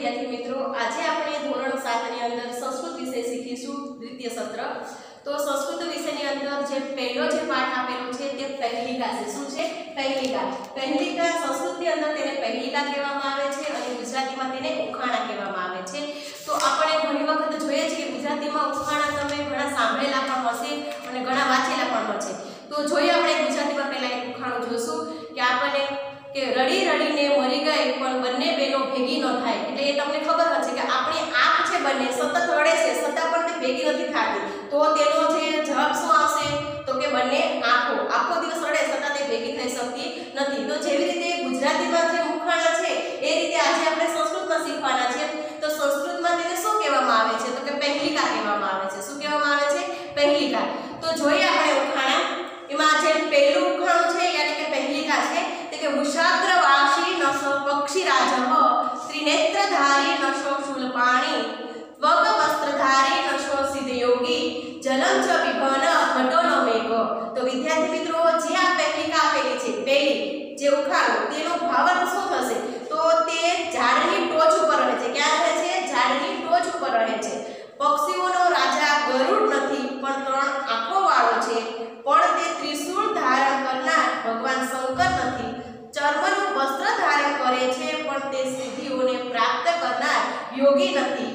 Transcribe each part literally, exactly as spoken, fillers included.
વિદ્યાર્થી મિત્રો, આજે આપણે ધોરણ સાત ની અંદર સંસ્કૃત વિષય શીખીશું દ્વિતીય સત્ર। તો સંસ્કૃત વિષયની અંદર જે પહેલો જે પાઠ આપેલો છે તે પહેલિકા છે। શું છે? પહેલિકા। પહેલિકા સંસ્કૃતની અંદર તેને પહેલિકા કહેવામાં આવે છે અને ગુજરાતીમાં તેને ઉખાણા કહેવામાં આવે છે। તો આપણે ઘણી વખત જોઈએ છે કે ગુજરાતીમાં ઉખાણા તમે ઘણા સાંભળેલા પણ હશે અને ઘણા વાંચેલા પણ હશે। તો જોઈએ આપણે ગુજરાતીમાં પહેલા એક ઉખાણું જોશું કે આપણને કે રડી રડીને મરી ગઈ પણ બંને બેનો ભેગી ન થાય। એટલે એ તમને ખબર હશે કે આપણી આંખ છે બંને સતત રડે છે છતાં પણ તે ભેગી નથી થતી, તો તેનો જે જવાબ શું આવશે? તો કે બંને આંખો આખો દિવસ રડે છતાં તે ભેગી થઈ શકતી નથી। તો જેવી રીતે ગુજરાતીમાં જે ઉખાણા છે એ રીતે આજે આપણે સંસ્કૃતમાં શીખવાના છે। તો સંસ્કૃતમાં તેને શું કહેવામાં આવે છે? તો કે પહેલિકા કહેવામાં આવે છે। શું કહેવામાં આવે છે? પહેલિકા। તો જોઈએ આપણે ઉખાણા, એમાં જે પહેલું ઉખાણું છે યાની કે પહેલિકા છે કે વૃષાગ્રવાસી નશો પક્ષીરાજઃ ત્રિનેત્રધારી નશો શૂલપાણી ત્વગ વસ્ત્રધારી નશો સિદ્ધયોગી જલમ ચ વિભન ઘટો ન મેઘ। તો વિદ્યાર્થી મિત્રો, જે આ પહેલિકા આપેલી છે પહેલી જે ઉખાણું, તેનો ભાવાર્થ શું થશે? તો તે ઝાડની ટોચ ઉપર રહે છે। ક્યાં રહે છે? ઝાડની ટોચ ઉપર રહે છે। પક્ષીઓનો રાજા ગરુડ નથી પણ ત્રણ આંખો વાળો છે, પણ તે ત્રિશૂળ ધારણ કરનાર ભગવાન શંકર નથી। ચર્મનું વસ્ત્ર ધારણ કરે છે પણ તે સિદ્ધિઓને પ્રાપ્ત કરનાર યોગી નથી।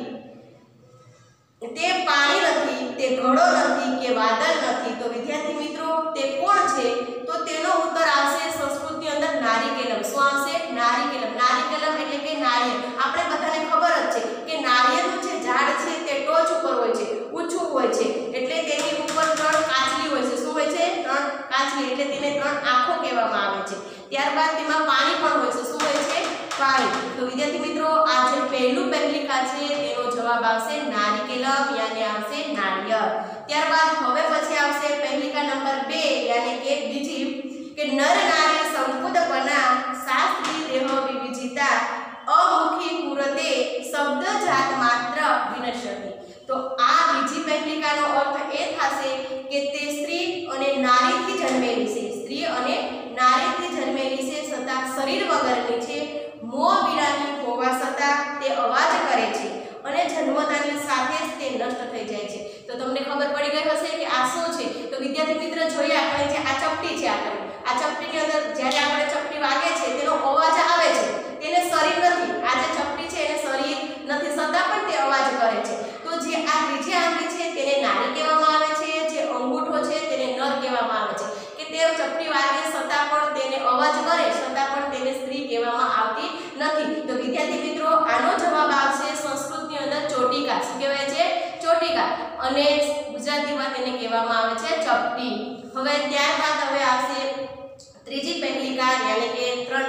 તે પાણી નથી, તે ઘડો નથી કે વાદળ નથી। તો વિદ્યાર્થી મિત્રો, તે કોણ છે? તો તેનો ઉત્તર આવશે સંસ્કૃતની અંદર નારિકેલમ। શું આવશે? નારિકેલમ। નારિકેલમ એટલે કે નાળિયેર। આપણે બધાને ખબર જ છે કે નાળિયેરનું જે ઝાડ છે તે ટોચ ઉપર હોય છે, ઊંચું હોય છે, એટલે તેની ઉપર ત્રણ કાચલી હોય છે। શું હોય છે? ત્રણ કાચલી, એટલે તેને ત્રણ આંખો કહેવામાં આવે છે। ત્યારબાદ તેમાં પાણી પણ હોય છે। શું હોય છે? પાણી। તો વિદ્યાર્થી મિત્રો, આ જે પહેલું પહેલિકા છે તેનો જવાબ આવશે નારિકેલમ, યાની આવશે નાળિયેર। ત્યારબાદ હવે પછી આવશે પહેલિકા નંબર બે, યાની કે બીજી કે નર નારી સંકુદપના શાસ્ત્રી દેહ વિવિજિતા અમુખી કુરતે શબ્દ જાત માત્ર વિનશ્યતિ। તો આ બીજી પહેલિકાનો અર્થ એ થશે કે તે સ્ત્રી અને નારીથી જન્મેલી છે, સ્ત્રી અને નારીથી જન્મેલી છે છતાં શરીર વગરની છે, મોં વિરાની હોવા છતાં તે અવાજ કરે છે અને જન્મતાની સાથે જ તે નષ્ટ થઈ જાય છે। તો તમને ખબર પડી ગઈ હશે કે આ શું છે? તો વિદ્યાર્થી મિત્ર, જોઈએ આપણે જે આ ચપટી છે, આપણે આ ચપટીની અંદર જ્યારે આપણે ચપટી વાગે છે તેનો અવાજ આવે છે, તેને શરીર નથી, આ જે ચપટી છે એને શરીર નથી છતાં પણ તે અવાજ કરે છે। તો જે આ ત્રીજી આંગળી છે તેને નારી કહેવામાં આવે છે, જે અંગૂઠો છે તેને નર કહેવામાં આવે છે, કે તે ચપટી વાગે છતાં પણ તેને અવાજ કરે છતાં પણ તેને સ્ત્રી કહેવામાં આવતી નથી। તો વિદ્યાર્થી મિત્રો, આનો જવાબ આવશે સંસ્કૃતની અંદર ચોટિકા। શું કહેવાય છે? ચોટિકા। અને ગુજરાતીમાં તેને કહેવામાં આવે છે ચપટી। હવે ત્યારબાદ હવે આવશે ત્રીજી પહેલિકા, યાની કે ત્રણ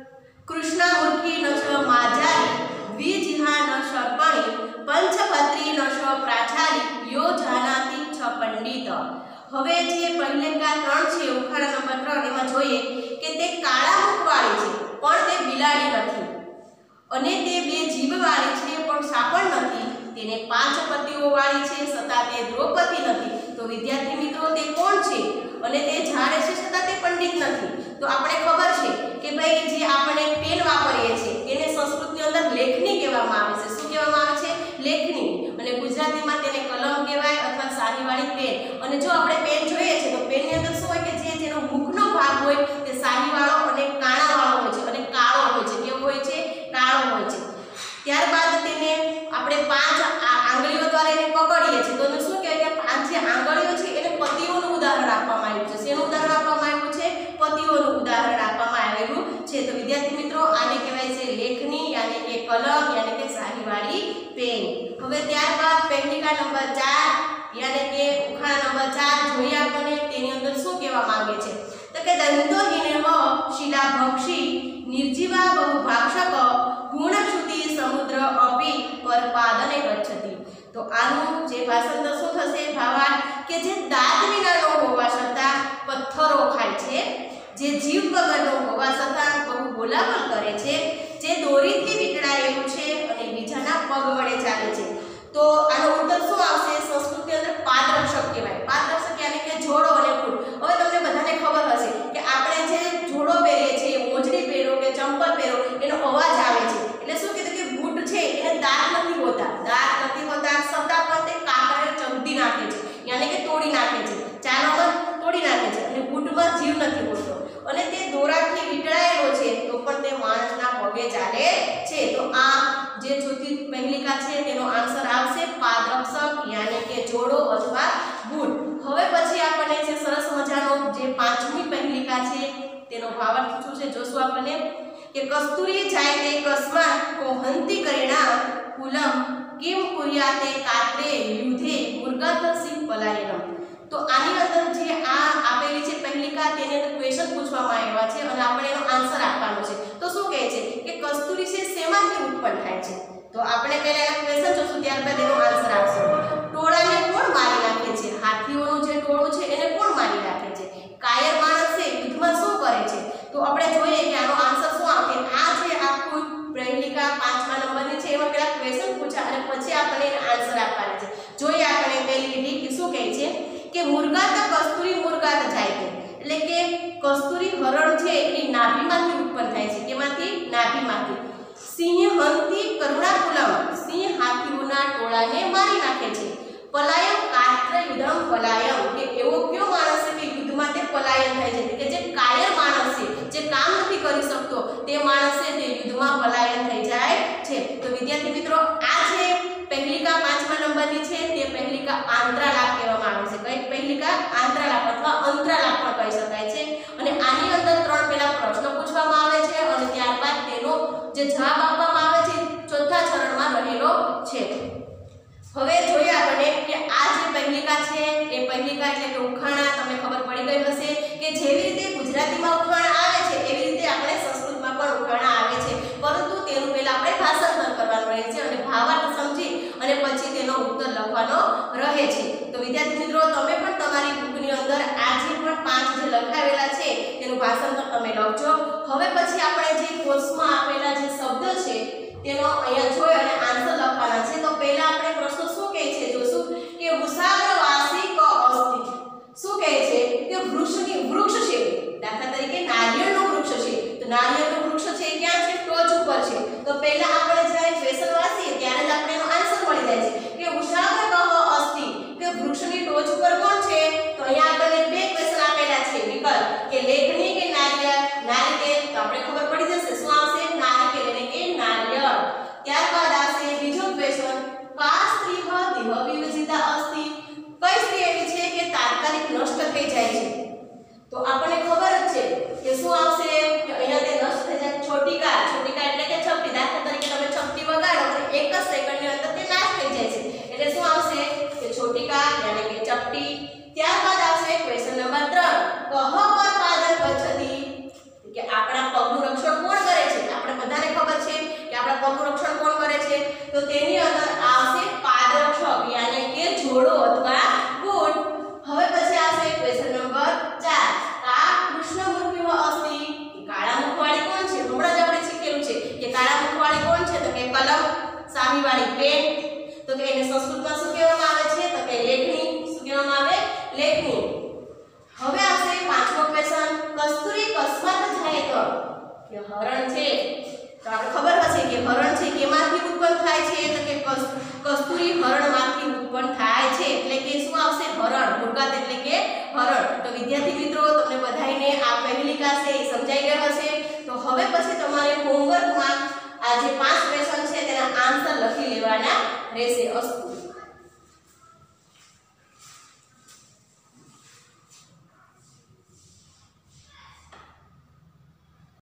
કૃષ્ણામુખી નશ માજારી દ્વિજિહા નશ પણી પંચપત્રી નશ પ્રાચારી યો જાનાતિ છ પંડિત। હવે જે પહેલિકા ત્રણ છે, ઉખાણા નંબર ત્રણ, એમાં જોઈએ કે તે કાળા મુખવાળી છે પણ તે બિલાડી નથી, અને તે બે જીભવાળી છે પણ સાપણ નથી, તેને પાંચ પતિઓ વાળી છે છતાં તે દ્રૌપદી નથી। તો વિદ્યાર્થી મિત્રો, તે કોણ છે? અને તે જાણે છે છતાં તે પંડિત નથી। તો આપણે ખબર છે કે ભાઈ જે આપણે પેન વાપરીએ છીએ તેને સંસ્કૃતની અંદર લેખની કહેવામાં આવે છે। શું કહેવામાં આવે છે? લેખની। અને ગુજરાતીમાં તેને કલમ કહેવાય અથવા શાહીવાળી પેન। અને જો આપણે પેન જોઈએ છે તો પેનની અંદર શું હોય કે જે જેનો મુખનો ભાગ હોય તે શાહીવાળો અને કાણાવાળો હોય છે અને કાળો હોય છે। કેવો હોય છે? કાળો હોય છે। ત્યારબાદ તેને આપણે પાંચ આંગળીઓ દ્વારા એને પકડીએ છીએ, તો એને શું કહેવાય કે પાંચ જે આંગળીઓ છે એને પતિઓનું ઉદાહરણ આપવામાં આવ્યું છે। શેનું ઉદાહરણ આપવામાં આવ્યું છે? પતિઓનું ઉદાહરણ આપવામાં આવેલું છે। તો વિદ્યાર્થી મિત્રો, આને કહેવાય છે લેખની, યાની કે કલમ, યાની કે શાહીવાળી પેન। હવે ત્યારબાદ પહેલિકા નંબર ચાર, યાની કે ઉખાણા નંબર ચાર જોઈએ આપણને, તેની અંદર શું કહેવા માંગે છે? તો કે દંતોહીનઃ શિલાભક્ષી નિર્જીવા બહુભાક્ષક ગુણશ્રુતિ સમુદ્ર અપી પરપાદને ગચ્છતિ। તો આનું જે ભાષાંતર શું થશે? ભાવાર્થ કે જે દાંત વિનાનો હોવા છતાં પથ્થરો ખાય છે, જે જીવ વગરનો હોવા છતાં બહુ બોલાબોલ કરે છે, જે દોરીથી વીંટળાયેલું છે અને બીજાના પગ વડે ચાલે છે। તો આનો ઉત્તર શું આવશે? સંસ્કૃતની અંદર પાદરક્ષક કહેવાય। પાદરક્ષક યાની કે જોડો અને ફૂટ। હવે તમને બધાને ખબર હશે કે આપણે જે જોડો પહેરીએ છીએ, મોજડી પહેરો કે ચંપલ પહેરો, એનો અવાજ આવે છે, એટલે શું કીધું કે બૂટ છે કે કસ્તુરી જાય તે કસ્માત કોહંતી કરીણા કુલમ કિમ કુર્યાતે કાત્રે યુધે મુર્ગાતસી પલાયનમ। તો આની અંદર જે આ આપેલી છે પહેલિકા તેને ક્વેશ્ચન પૂછવામાં આવ્યા છે અને આપણે એનો આન્સર આપવાનો છે। તો શું કહે છે કે કસ્તુરી છે શેમાંથી ઉત્પન્ન થાય છે? તો આપણે પહેલા એના ક્વેશ્ચન જોશું ત્યારબાદ એનો આન્સર આપશું। ટોળાને કોણ મારી નાખે છે? હાથીઓનું જે ટોળું છે એને કોણ મારી નાખે છે? કાયર માણસ છે યુદ્ધમાં શું કરે છે? તો આપણે જોઈએ કે આનો આન્સર શું આવશે। આ જે આખું પહેલિકા પાંચમા નંબરની છે એમાં પહેલા ક્વેશ્ચન પૂછા અને પછી આપણે એનો આન્સર આપવાનો છે। જોઈએ આપણે પહેલી લીટી કે શું કહે છે કે મુર્ગાત કસ્તુરી મુર્ગાત જાય છે, એટલે કે કસ્તુરી હરણ છે એની નાભીમાંથી ઉત્પન્ન થાય છે। કેમાંથી? નાભીમાંથી। સિંહ હંતી કરુણાકુલમ, સિંહ હાથીઓના ટોળાને મારી નાખે છે। પલાયમ કાત્ર યુદ્ધમ પલાયમ, કે એવો કયો માણસ છે કે યુદ્ધમાં તે પલાયન થાય છે, કે જે કાયર માણસ છે, જે કામ નથી કરી શકતો તે માણસ છે તે યુદ્ધમાં પલાયન થઈ જાય છે। તો વિદ્યાર્થી મિત્રો આ છે પહેલિકા પાંચમા નંબરની છે તે પહેલિકા આંતરાલાપ કહેવામાં આવે છે। કઈ પહેલિકા? આંતરાલાપ અથવા અંતરાલાપ પણ કહી શકાય છે। અને આની અંદર ત્રણ પહેલા પ્રશ્ન પૂછવામાં આવે છે અને ત્યારબાદ તેનો જે જવાબ આપવામાં આવે છે ચોથા ચરણમાં રહેલો છે। હવે જોઈએ આપણે કે આ જે પહેલિકા છે એ પહેલિકા એટલે કે ઉખાણા તમને ખબર પડી ગઈ હશે કે જેવી રીતે ગુજરાતીમાં ઉખાણા આવે છે એવી રીતે આપણે સંસ્કૃતમાં પણ ઉખાણા આવે છે, પરંતુ તેનું પહેલા આપણે ભાષાંતર કરવાનું રહે છે અને ભાવાર્થ સમજી અને પછી તેનો ઉત્તર લખવાનો રહે છે। તો વિદ્યાર્થી મિત્રો તમે પણ તમારી બુકની અંદર આ જે પણ પાંચ જે લખાવેલા છે તેનું ભાષાંતર તમે લખજો। હવે પછી આપણે જે કોર્સમાં આપેલા જે શબ્દ છે તેનો અહીંયા જોઈ અને આન્સર લખવાના છે। તો પહેલા આપણે પ્રશ્ન શું કહે છે જોશું કે વૃષાગ્રવાસી ક અસ્તિ, શું કહે છે કે વૃક્ષની વૃક્ષ છે, દાખલા તરીકે નારિયેળનું વૃક્ષ છે, તો નારિયેળનું વૃક્ષ છે ક્યાં છે? ટોચ ઉપર છે। તો પહેલા આપણે જ્યારે ક્વેશ્ચન વાંચીએ ત્યારે જ આપણે એનો આન્સર મળી જાય છે કે વૃષાગ્ર ક અસ્તિ, કે વૃક્ષની ટોચ ઉપર કોણ છે? તો અહીંયા આપણને બે ક્વેશ્ચન આપેલા છે વિકલ્પ કે લેખની કે નારિયેળ, નારિયેળ તો આપણે ખબર પડી જશે શું આવશે? નારિયેળ એટલે કે નારિયેળ। ત્યારબાદ આવશે બીજો ક્વેશ્ચન કા સ્ત્રીહ દેહ વિવજિતા અસ્તિ, કઈ સ્ત્રી એવી છે કે તાત્કાલિક નષ્ટ થઈ જાય છે? તો આપણને ખબર જ છે કે શું આવશે કે અહીંયા તે નષ્ટ થઈ જાય। છોટીકા, છોટીકા એટલે કે ચપટી, દાખલા તરીકે તમે ચપટી વગાડો તો એક જ સેકન્ડની અંદર તે નાશ થઈ જાય છે, એટલે શું આવશે કે છોટીકા એટલે કે ચપટી। ત્યારબાદ આવશે ક્વેશ્ચન નંબર ત્રણ કહ પર પાદન ગચ્છતિ, કે આપણા પગનું રક્ષણ કોણ કરે છે? આપણે બધાને ખબર છે કે આપણા પગનું રક્ષણ કોણ કરે છે? તો તેની અંદર આવશે પાદરક્ષક યાની કે જોડો અથવા બૂટ। હવે પછી આવશે ક્વેશ્ચન નંબર ચાર કા કૃષ્ણ મૂર્તિમાં અસ્તિ, કાળા મુખવાળી કોણ છે? હમણાં જ આપણે શીખેલું છે કે કાળા મુખવાળી કોણ છે? તો કે કલમ, શાહીવાળી પેન, તો કે એને સંસ્કૃતમાં શું કહેવામાં આવે છે? તો કે લેખની, શું કહેવામાં આવે? લેખની। હવે આવશે પાંચમો ક્વેશ્ચન કસ્તુરી કસ્માત જાય તો, કે હરણ છે તો આપણે ખબર હશે કે હરણ છે કેમાંથી ઉત્પન્ન થાય છે? તો કે કસ્તુરી હરણમાંથી ઉત્પન્ન થાય છે, એટલે કે શું આવશે? હરણ, મુર્ગાત એટલે કે હરણ। તો વિદ્યાર્થી મિત્રો તમને બધાઈને આ પહેલિકા છે એ સમજાઈ ગયો હશે। તો હવે પછી તમારે હોમવર્કમાં આ જે પાંચ ક્વેશ્ચન છે તેના આન્સર લખી લેવાના રહેશે। અસ્તુ।